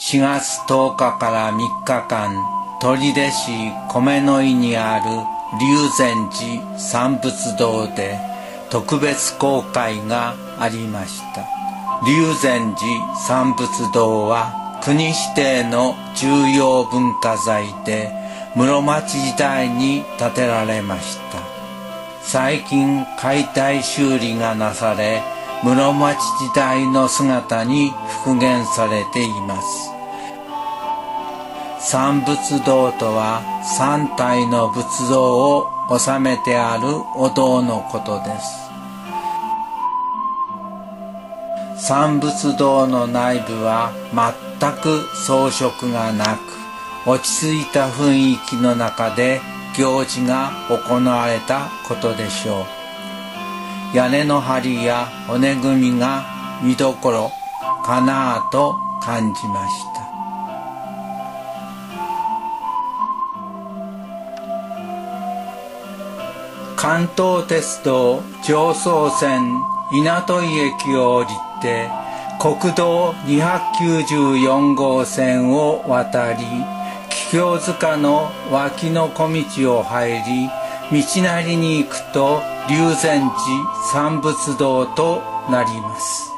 4月10日から3日間、取手市米の井にある龍禅寺三仏堂で特別公開がありました。龍禅寺三仏堂は国指定の重要文化財で室町時代に建てられました。最近解体修理がなされ、室町時代の姿に復元されています。三仏堂とは3体の仏像を収めてあるお堂のことです。三仏堂の内部は全く装飾がなく、落ち着いた雰囲気の中で行事が行われたことでしょう。屋根の梁や骨組みが見どころかなぁと感じました。関東鉄道常総線稲戸井駅を降りて国道294号線を渡り、桔梗塚の脇の小道を入り、道なりに行くと龍禅寺三仏堂となります。